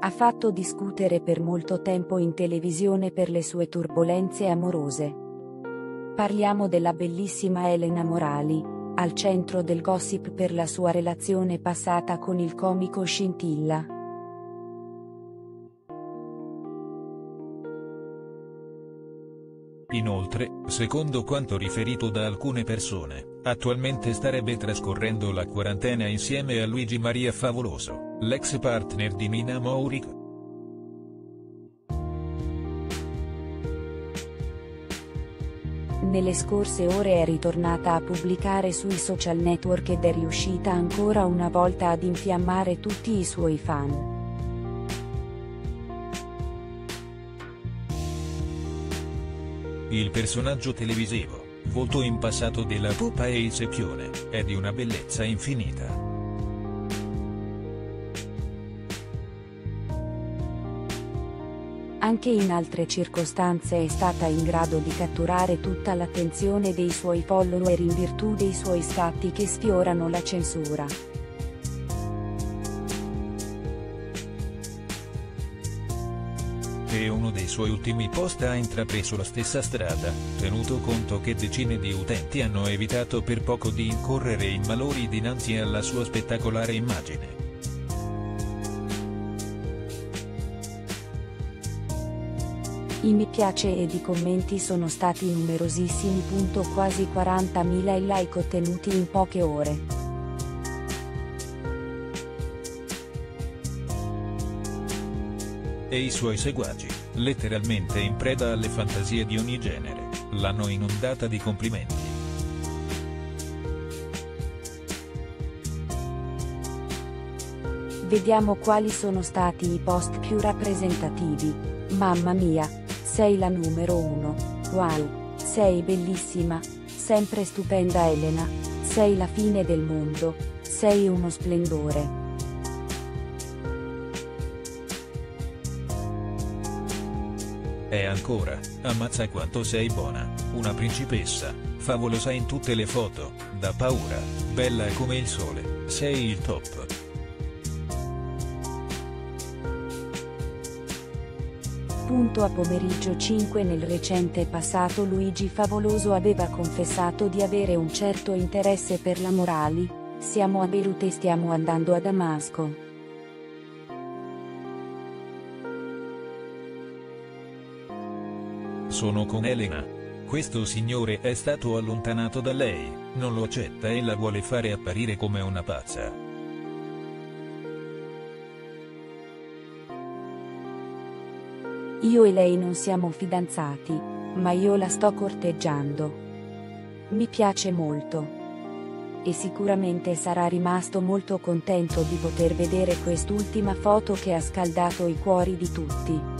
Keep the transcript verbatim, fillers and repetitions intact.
ha fatto discutere per molto tempo in televisione per le sue turbolenze amorose. Parliamo della bellissima Elena Morali, al centro del gossip per la sua relazione passata con il comico Scintilla. Inoltre, secondo quanto riferito da alcune persone, attualmente starebbe trascorrendo la quarantena insieme a Luigi Maria Favoloso, l'ex partner di Nina Maury. Nelle scorse ore è ritornata a pubblicare sui social network ed è riuscita ancora una volta ad infiammare tutti i suoi fan. Il personaggio televisivo, volto in passato della Pupa e il Secchione, è di una bellezza infinita. Anche in altre circostanze è stata in grado di catturare tutta l'attenzione dei suoi follower in virtù dei suoi scatti che sfiorano la censura. E uno dei suoi ultimi post ha intrapreso la stessa strada, tenuto conto che decine di utenti hanno evitato per poco di incorrere in malori dinanzi alla sua spettacolare immagine. I mi piace ed i commenti sono stati numerosissimi. Quasi quarantamila i like ottenuti in poche ore. E i suoi seguaci, letteralmente in preda alle fantasie di ogni genere, l'hanno inondata di complimenti. Vediamo quali sono stati i post più rappresentativi. Mamma mia, sei la numero uno. Wow, sei bellissima, sempre stupenda Elena, sei la fine del mondo, sei uno splendore. E ancora, ammazza quanto sei buona, una principessa, favolosa in tutte le foto, da paura, bella come il sole, sei il top. Punto a pomeriggio cinque. Nel recente passato Luigi Favoloso aveva confessato di avere un certo interesse per la Morali. Siamo a Beirut e stiamo andando a Damasco. Sono con Elena. Questo signore è stato allontanato da lei, non lo accetta e la vuole fare apparire come una pazza. Io e lei non siamo fidanzati, ma io la sto corteggiando. Mi piace molto. E sicuramente sarà rimasto molto contento di poter vedere quest'ultima foto che ha scaldato i cuori di tutti.